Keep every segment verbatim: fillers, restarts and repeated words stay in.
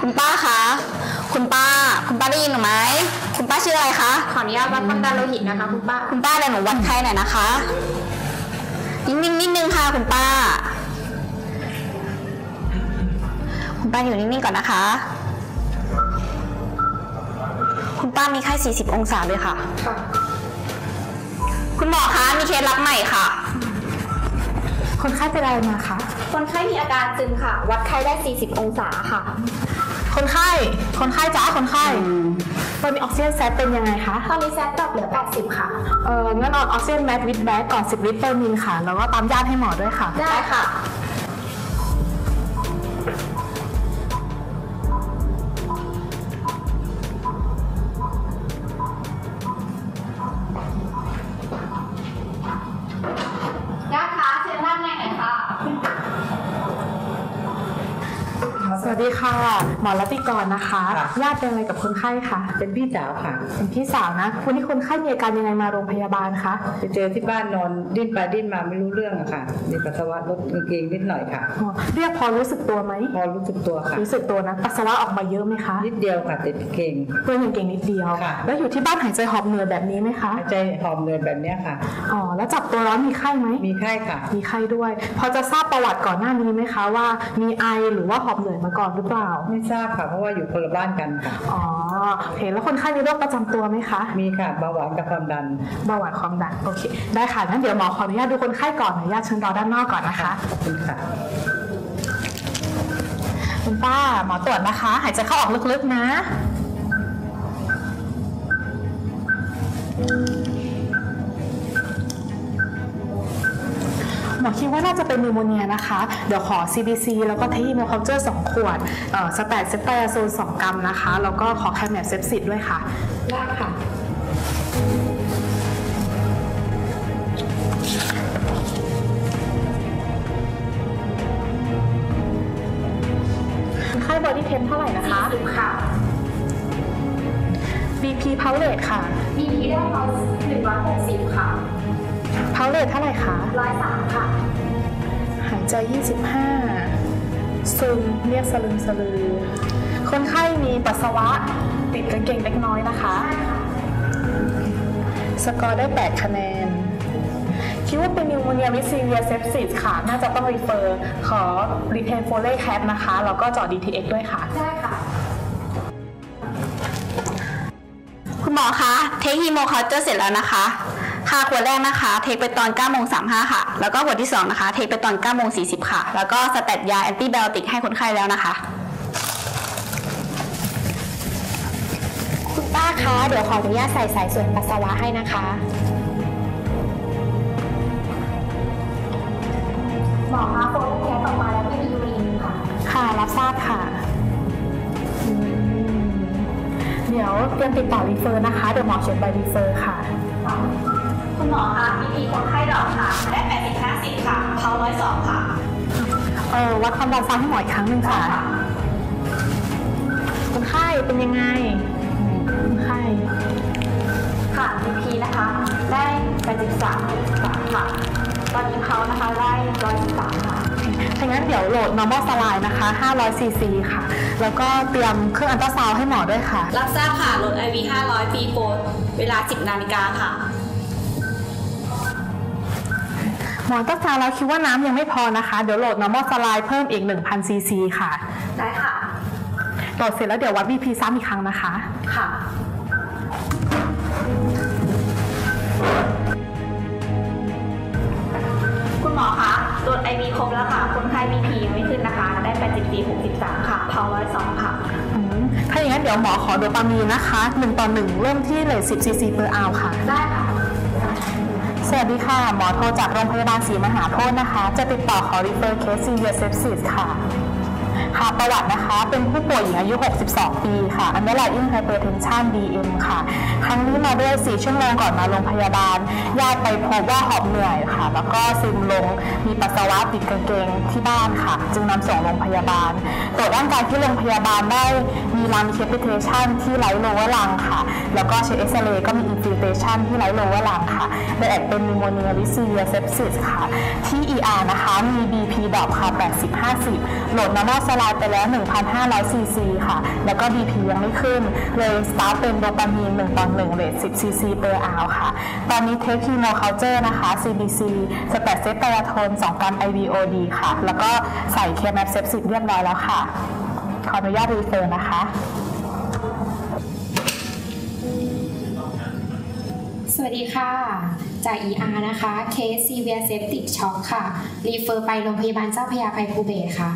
คุณป้าคะคุณป้าคุณป้าได้ยินหนูไหมคุณป้าชื่ออะไรคะขออนุญาตวัดความดันโลหิตนะคะคุณป้าคุณป้าเดี๋ยวหนูวัดไข้หน่อยนะคะนิ่งๆนิดนึงค่ะคุณป้าคุณป้าอยู่นิ่งๆก่อนนะคะคุณป้ามีไข้สี่สิบองศาเลยค่ะคุณหมอคะมีเคสรับใหม่ค่ะคนไข้เป็นอะไรมาคะคนไข้มีอาการซึมค่ะวัดไข้ได้สี่สิบองศาค่ะคนไข้คนไข้จ้าคนไข้ตอนนี้ออกซิเจนแซดเป็นยังไงคะตอนนี้แซดดรอปเหลือแปดสิบค่ะเอองั้นออกซิเจนแมทวิดแบกก่อนสิบลิตรเปอร์มิลค่ะแล้วก็ตามญาติให้หมอด้วยค่ะได้ค่ะญาติคะเชิญนั่งในหน่อยค่ะสวัสดีค่ะหมอรัตติกรนะคะญาติเป็นอะไรกับคนไข้คะเป็นพี่สาวค่ะเป็นพี่สาวนะวันนี้คนไข้มีอาการยังไงมาโรงพยาบาลคะไปเจอที่บ้านนอนดิ้นไปดิ้นมาไม่รู้เรื่องอะค่ะมีปัสสาวะลดกางเกงนิดหน่อยค่ะเรียกพอรู้สึกตัวไหมพอรู้สึกตัวค่ะรู้สึกตัวนะปัสสาวะออกมาเยอะไหมคะนิดเดียวค่ะติดเกงเพื่อนกางเกงนิดเดียวแล้วอยู่ที่บ้านหายใจหอบเหนื่อยแบบนี้ไหมคะหายใจหอบเหนื่อยแบบนี้ค่ะอ๋อแล้วจับตัวร้อนมีไข้ไหมมีไข้ค่ะมีไข้ด้วยพอจะทราบประวัติก่อนหน้านี้ไหมคะว่ามีไอหรือว่าหอบเหนื่อยมาก่อนหรือเปล่าไม่ทราบค่ะเพราะว่าอยู่คนละบ้านกันค่ะอ๋อโอเคแล้วคนไข้มีโรคประจำตัวไหมคะมีค่ะเบาหวานกับความดันเบาหวานความดันโอเคได้ค่ะงั้นเดี๋ยวหมอขออนุญาตดูคนไข้ก่อนอนุญาตเชิญรอด้านนอกก่อนนะคะขอบคุณค่ะคุณป้าหมอตรวจนะคะหายใจเข้าออกลึกๆนะหมอคิดว่าน่าจะเป็นนิวโมเนียนะคะเดี๋ยวขอ ซี บี ซี แล้วก็เทฮิโมคัลเจอร์สองขวดสแตทเซปไตอาโซนสองกรัมนะคะแล้วก็ขอแคมแมปเซปซิดด้วยค่ะได้ค่ะคนไข้บอดี้เทมเท่าไหร่นะคะสิบค่ะบี พี พาวเลตค่ะบี พี ได้ร้อยหนึ่งร้อยหกสิบค่ะพาวเลตเท่าไหร่คะร้อยสามค่ะหายใจยี่สิบห้าซึมเรียกสลึมสลือคนไข้มีปัสสาวะติดกางเกงเล็กน้อยนะคะสกอร์ได้แปดคะแนนคิดว่าเป็นนิวโมเนียวิซีเวียเซปซิสค่ะน่าจะต้องรีเฟอร์ขอรีเทนโฟเลแคปนะคะแล้วก็เจาะ ดี ที เอ็กซ์ ด้วยค่ะได้ค่ะคุณหมอคะเทคฮีโมคัลเจอร์เสร็จแล้วนะคะค่ะขวดแรกนะคะเทคไปตอน เก้าโมงสามสิบห้า ค่ะแล้วก็ขวดที่สองนะคะเทคไปตอน เก้าโมงสี่สิบ ค่ะแล้วก็สเตตยาแอนติไบโอติกให้คนไข้แล้วนะคะคุณป้าคะเดี๋ยวขออนุญาตใส่สายส่วนปัสสาวะให้นะคะหมอคะโฟล์แคสออกมาแล้วไม่มียูรินค่ะค่ะรับทราบค่ะเดี๋ยวเตรียมติดต่อรีเฟอร์นะคะเดี๋ยวหมอเขียนใบรีเฟอร์ค่ะคุณหมอคะมีมีคนไข้ดอกค่ะได้แปดสิบห้าสิบค่ะเขาร้อยสองค่ะเออวัดความดันซ้ำให้หมออีกครั้งหนึ่งค่ะคนไข้เป็นยังไงคนไข้ค่ะ บี พี นะคะได้แปดสิบสามค่ะตอนนี้เขานะคะได้ร้อยสิบสามค่ะถ้างั้นเดี๋ยวโหลด normal saline นะคะห้าร้อยซีซี ค่ะแล้วก็เตรียมเครื่องอัลตราซาวด์ให้หมอด้วยค่ะรับทราบค่ะโหลด ไอ วี ห้าร้อย ฟรีโฟร์เวลา สิบนาฬิกาค่ะหมออัลตราซาวด์แล้วคิดว่าน้ำยังไม่พอนะคะเดี๋ยวโหลด normal saline เพิ่มอีก หนึ่งพันซีซี ค่ะได้ค่ะโหลดเสร็จแล้วเดี๋ยววัด บี พี ซ้ำอีกครั้งนะคะค่ะคุณหมอคะตรวจ ไอ วี ครบแล้วค่ะคนไข้ บี พี ยังไม่ขึ้นนะคะได้แปดสิบสี่ หกสิบสามค่ะเพาร้อยสองค่ะถ้าอย่างนั้นเดี๋ยวหมอขอโดปามีนนะคะหนึ่งต่อหนึ่งเริ่มที่เลทสิบซีซี per hour ค่ะได้ค่ะสวัสดีค่ะหมอโทรจากโรงพยาบาลศรีมหาโพธิ์นะคะจะติดต่อขอ refer case severe sepsis ค่ะค่ะประวัตินะคะเป็นผู้ป่วยหญิงอายุหกสิบสองปีค่ะ underlying hypertension ดี เอ็ม ค่ะครั้งนี้มาด้วยสี่ชั่วโมงก่อนมาโรงพยาบาลญาติไปพบว่าหอบเหนื่อยค่ะแล้วก็ซึมลงมีปัสสาวะติดกางเกงที่บ้านค่ะจึงนำส่งโรงพยาบาลตรวจร่างกายที่โรงพยาบาลได้มี lung capitation ที่ right lower lung ค่ะแล้วก็เช็คเอ็กซเรย์ก็มี infiltration ที่ right lower lung ค่ะได้แอดเป็น pneumonia with severe sepsis ค่ะที่ อี อาร์ นะคะมี บี พี ดรอปค่ะแปดสิบ ห้าสิบโหลด normal saline น์ไปแล้ว หนึ่งพันห้าร้อย ซี ซี ค่ะ แล้วก็ บี พี ยังไม่ขึ้นเลยสตาร์ทเป็นโดปามีนหนึ่งต่อหนึ่งเรทสิบ ซี ซี per hour ค่ะ ตอนนี้เทคฮีโมเคาเจอร์นะคะ ซี บี ซี สแตทเซตไตรโทนสองกรัม ไอ วี โอ ดี ค่ะ แล้วก็ใส่เคแมปเซปสิบเรียบร้อยแล้วค่ะขออนุญาตรีเฟอร์นะคะสวัสดีค่ะจาก อี อาร์ นะคะ เคส Severe Septic Shock ค่ะ รีเฟอร์ไปโรงพยาบาลเจ้าพระยาภัยภูเบศรค่ะ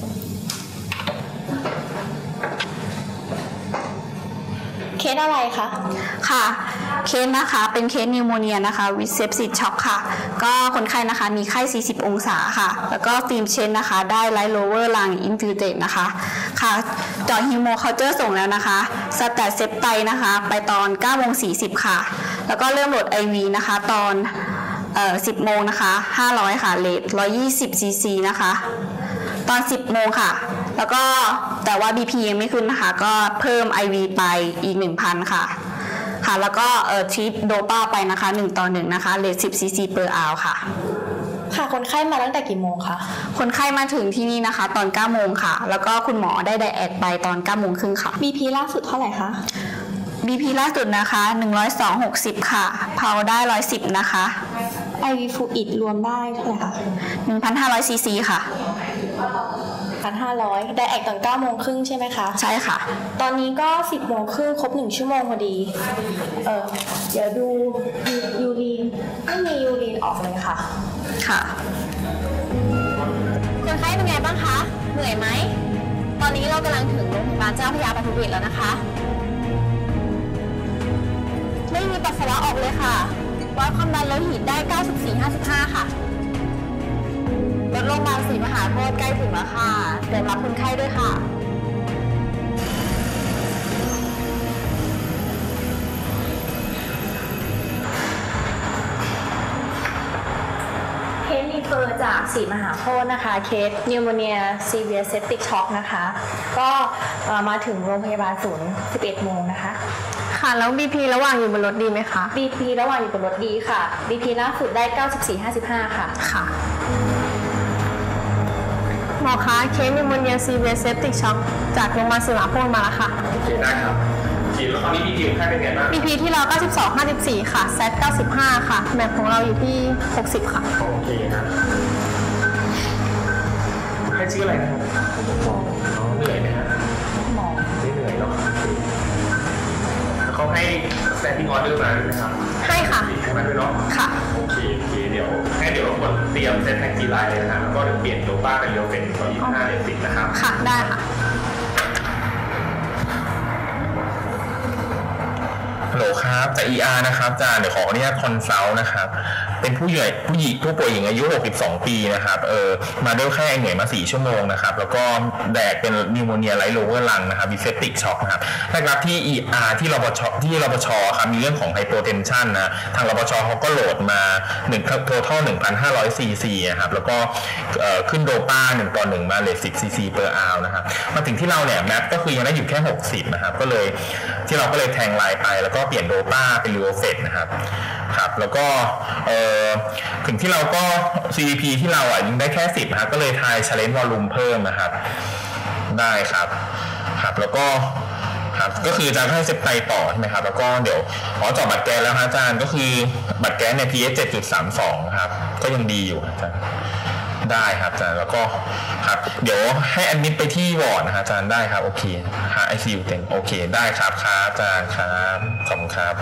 เคสอะไรคะค่ะเคสนะคะเป็นเคสนิวโมเนียนะคะวิดเซปซิสช็อกค่ะก็คนไข้นะคะมีไข้สี่สิบองศาค่ะแล้วก็ฟิล์มเชนนะคะได้ไลท์โลเวอร์ลังอินฟิลเตรตนะคะค่ะเจาะฮีโมเคาเจอร์ส่งแล้วนะคะสแตทเซปไตนะคะไปตอนเก้าโมงสี่สิบค่ะแล้วก็เริ่มโหลด ไอ วี นะคะตอนเอ่อสิบโมงนะคะห้าร้อยค่ะเรทหนึ่งร้อยยี่สิบ ซี ซี นะคะตอนสิบโมงค่ะแล้วก็แต่ว่า บี พี ยังไม่ขึ้นนะคะก็เพิ่ม ไอ วี ไปอีก หนึ่งพัน ค่ะค่ะแล้วก็เอ่อชีทโดปาไปนะคะหนึ่งต่อหนึ่งนะคะเรทสิบ ซี ซี per hour ค่ะค่ะคนไข้มาตั้งแต่กี่โมงคะคนไข้มาถึงที่นี่นะคะตอนเก้าโมงค่ะแล้วก็คุณหมอได้ไดแอดไปตอนเก้าโมงครึ่งค่ะบี พี ล่าสุดเท่าไหร่คะบี พี ล่าสุดนะคะหนึ่งร้อยสอง หกสิบค่ะเพาได้หนึ่งร้อยสิบนะคะไอ วี Fluid รวมได้เท่าไหร่คะหนึ่งพันห้าร้อย ซี ซี ค่ะหนึ่งพันห้าร้อยไดแอคตอนเก้าโมงครึ่งใช่ไหมคะใช่ค่ะตอนนี้ก็สิบโมงครึ่งครบหนึ่งชั่วโมงพอดีเออเดี๋ยวดูยูรีนไม่มียูรีนออกเลยค่ะค่ะคนไข้เป็นไงบ้างคะเหนื่อยไหมตอนนี้เรากำลังถึงโรงพยาบาลเจ้าพระยาภัยภูเบศรแล้วนะคะไม่มีปัสสาวะออกเลยค่ะวัดความดันโลหิตได้เก้าสิบสี่ ห้าสิบห้าค่ะรถโรงพยาบาลศรีมหาโพธิ์ใกล้ถึงแล้วค่ะเตรียมรับคนไข้ด้วยค่ะเคสรีเฟอร์จากศรีมหาโพธิ์นะคะเคสนิวโมเนียซีเวียเซปติกช็อกนะคะก็มาถึงโรงพยาบาลศูนย์สิบเอ็ดโมงนะคะค่ะแล้ว บี พี ระหว่างอยู่บนรถดีไหมคะบี พี ระหว่างอยู่บนรถดีค่ะ บี พี ล่าสุดได้เก้าสิบสี่ ห้าสิบห้าค่ะค่ะหมอคะเคสนิวโมเนียซีเวียเซปติกช็อกจากโรงพยาบาลศรีมหาโพธิ์มาแล้วค่ะโอเคได้ครับทีแล้วตอนนี้ บี พี ของท่านเป็นไงบ้างบี พี ที่เราเก้าสิบสอง ห้าสิบสี่ค่ะแซดเก้าสิบห้าค่ะแมปของเราอยู่ที่หกสิบค่ะโอเคนะให้ชื่ออะไรนะครับน้องเหนื่อยไหมฮะหมอไม่เหนื่อยหรอกเขาให้แซนดิ้งออเดอร์มาด้วยไหมครับให้ค่ะให้มาด้วยเนาะค่ะโอเคโอเคเดี๋ยวให้เดี๋ยวเราควรเตรียมเซตแท็กซี่ไลน์เลยนะแล้วก็เปลี่ยนโดป้าเป็นเรียวเฟนร้อยยี่สิบห้าเลสิกนะครับค่ะได้ค่ะฮัลโหลครับจาก อี อาร์ นะครับอาจารย์เดี๋ยวขออนุญาตคอนซัลท์นะครับเป็นผู้ใหญ่ผู้หญิงผู้ป่วยหญิงอายุหกสิบสองปีนะครับเออมาด้วยแค่เหนื่อยมาสี่ชั่วโมงนะครับแล้วก็แดกเป็นนิวโมเนียไลท์โลเวอร์ลังนะครับวิเซปติกช็อกนะครับแรกรับที่ อี อาร์ ที่รปชที่รปชครับมีเรื่องของไฮโปเทนชันนะทางรปชเขาก็โหลดมาหนึ่ง total หนึ่งพันห้าร้อย ซี ซี นะครับแล้วก็เอ่อขึ้นโดป้าหนึ่งต่อหนึ่งมาเลทสิบ ซี ซี per hour นะครับมาถึงที่เราเนี่ยแมปก็คือยังได้อยู่แค่หกสิบนะครับก็เลยที่เราก็เลยแทงไลน์ไปแล้วก็เปลี่ยนโดป้าเป็นลิโอเฟตนะครับครับแล้วก็เอ่อถึงที่เราก็ ซี วี พี ที่เราอ่ะยังได้แค่สิบนะครับก็เลยทาย challenge volume เพิ่มนะครับได้ครับครับแล้วก็ครับก็คืออาจารย์ให้เซปไตต่อใช่ไหมครับแล้วก็เดี๋ยวขอเจาะบัตรแกนแล้วครับอาจารย์ก็คือบัตรแกนใน พี เอช เจ็ดจุดสามสอง ครับก็ยังดีอยู่อาจารย์ได้ครับอาจารย์แล้วก็ครับเดี๋ยวให้แอดมิดไปที่วอร์ดนะครับอาจารย์ได้ครับโอเคหา ไอ ซี ยู เต็มโอเคได้ครับครับอาจารย์ครับขอบคุณครับ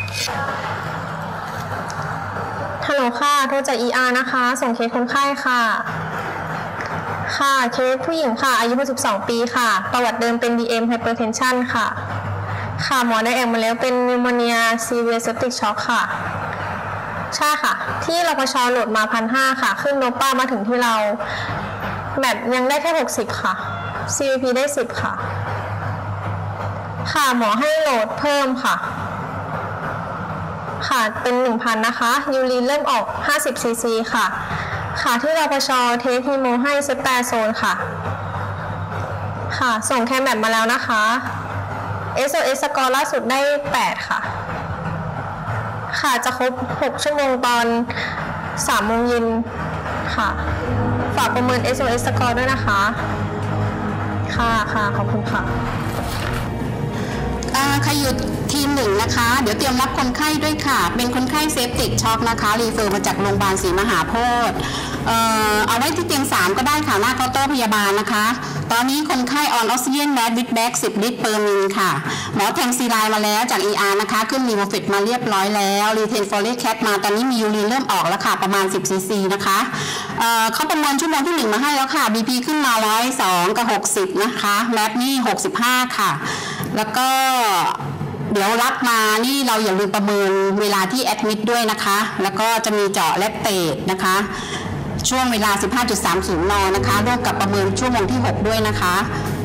ฮัลโหลค่ะโทรจาก อี อาร์ นะคะส่งเคสคนไข้ค่ะค่ะเคสผู้หญิงค่ะอายุหกสิบสองปีค่ะประวัติเดิมเป็น ดี เอ็ม Hypertension ค่ะค่ะหมอได้แอกมาแล้วเป็น Pneumonia Severe Septic Shock ค่ะใช่ค่ะที่รปช.โหลดมา หนึ่งพันห้าร้อย ค่ะขึ้นโดป้ามาถึงที่เราแบบยังได้แค่หกสิบค่ะ ซี วี พี ได้สิบค่ะค่ะหมอให้โหลดเพิ่มค่ะค่ะเป็น หนึ่งพัน นะคะยูรีนเริ่มออก ห้าสิบ ซี ซี ค่ะค่ะที่รปช.เทคฮีโมให้เซปแปโซนค่ะค่ะส่งแคมแมปมาแล้วนะคะ เอส โอ เอส สกอร์ล่าสุดได้แปดค่ะค่ะจะครบหกชั่วโมงตอนสามโมงเย็นค่ะฝากประเมิน เอส โอ เอส สกอร์ด้วยนะคะค่ะค่ะขอบคุณค่ะใครอยู่ทีมหนึ่งนะคะเดี๋ยวเตรียมรับคนไข้ด้วยค่ะเป็นคนไข้เซปติกช็อกนะคะรีเฟอร์มาจากโรงพยาบาลศรีมหาโพธิ์เอ่อเอาไว้ที่เตียงสามก็ได้ค่ะหน้าเคาน์เตอร์พยาบาลนะคะตอนนี้คนไข้ออนออกซิเจนแมสวิดแบ็กสิบลิตรเปอร์มิลค่ะหมอแทงซีไลน์มาแล้วจาก อี อาร์ นะคะขึ้นลีโวเฟตมาเรียบร้อยแล้วรีเทนฟอลเลตแคทมาตอนนี้มียูรีนเริ่มออกแล้วค่ะประมาณสิบซีซีนะคะเอ่อเขาประเมินชั่วโมงที่หนึ่งมาให้แล้วค่ะ บี พี ขึ้นมาหนึ่งร้อยสองกับหกสิบนะคะแมสนี่หกสิบห้าค่ะแล้วก็เดี๋ยวรับมานี่เราอย่าลืมประเมินเวลาที่แอดมิดด้วยนะคะแล้วก็จะมีเจาะแลคเตตนะคะช่วงเวลา สิบห้าจุดสามศูนย์ นนะคะร่วมกับประเมินชั่วโมงที่หกด้วยนะคะ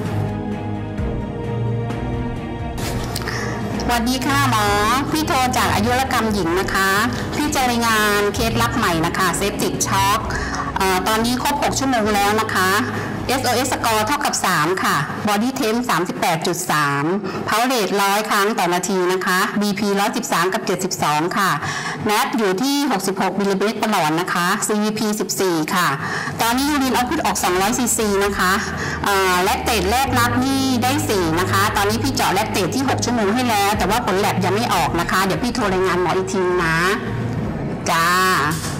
สวัสดีค่ะหมอพี่โทรจากอายุรกรรมหญิงนะคะพี่จะรายงานเคสรับใหม่นะคะเซปติกช็อกตอนนี้ครบหกชั่วโมงแล้วนะคะ เอส โอ เอส score เท่ากับสามค่ะ Body Temp สามสิบแปดจุดสาม Power Rate หนึ่งร้อยครั้งต่อนาทีนะคะ บี พี หนึ่งร้อยสิบสามกับเจ็ดสิบสองค่ะ แมท อยู่ที่หกสิบหกมิลลิเมตรประหลอดนะคะ ซี วี พี สิบสี่ค่ะ ตอนนี้ยูรินเอาพุทออกสองร้อยซีซีนะคะแลคเตตแรกรับนี่ได้สี่นะคะตอนนี้พี่เจาะแลคเตตที่หกชั่วโมงให้แล้วแต่ว่าผลแลบยังไม่ออกนะคะเดี๋ยวพี่โทรรายงานหมออีกทีนะจ้า